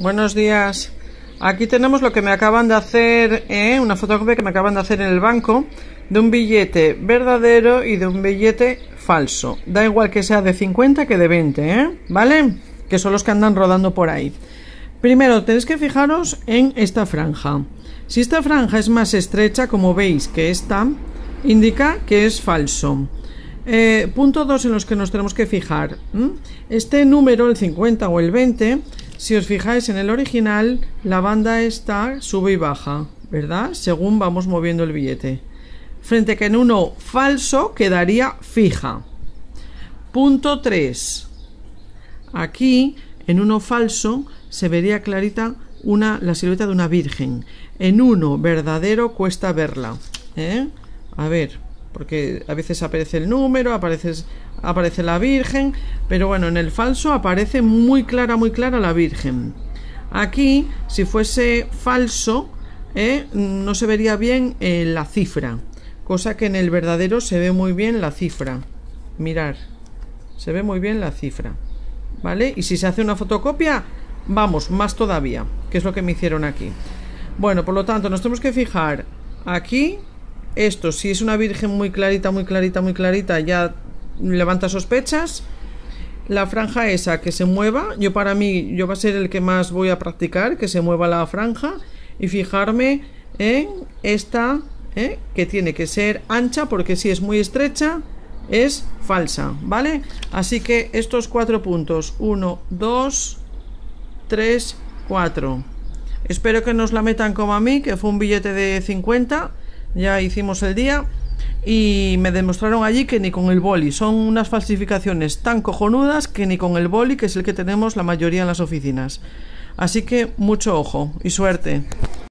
Buenos días. Aquí tenemos lo que me acaban de hacer, una fotocopia que me acaban de hacer en el banco de un billete verdadero y de un billete falso. Da igual que sea de 50 que de 20, ¿vale? Que son los que andan rodando por ahí. Primero tenéis que fijaros en esta franja. Si esta franja es más estrecha, como veis que esta, indica que es falso. Punto 2 en los que nos tenemos que fijar. Este número, el 50 o el 20, si os fijáis en el original, la banda está sube y baja, ¿verdad? Según vamos moviendo el billete. Frente a que en uno falso quedaría fija. Punto 3. Aquí, en uno falso, se vería clarita la silueta de una virgen. En uno verdadero cuesta verla. A ver, porque a veces aparece el número, aparece la virgen, pero bueno, en el falso aparece muy clara la virgen. Aquí, si fuese falso, no se vería bien la cifra, cosa que en el verdadero se ve muy bien la cifra. Mirar, se ve muy bien la cifra, ¿vale? Y si se hace una fotocopia, vamos, más todavía, que es lo que me hicieron aquí. Bueno, por lo tanto, nos tenemos que fijar aquí. Esto, si es una virgen muy clarita, ya levanta sospechas. La franja esa que se mueva, para mí va a ser el que más voy a practicar, que se mueva la franja, y fijarme en esta, que tiene que ser ancha, porque si es muy estrecha es falsa, ¿vale? Así que estos 4 puntos, 1, 2, 3, 4. Espero que nos la metan como a mí, que fue un billete de 50. Ya hicimos el día y me demostraron allí que ni con el boli. Son unas falsificaciones tan cojonudas que ni con el boli, que es el que tenemos la mayoría en las oficinas. Así que mucho ojo y suerte.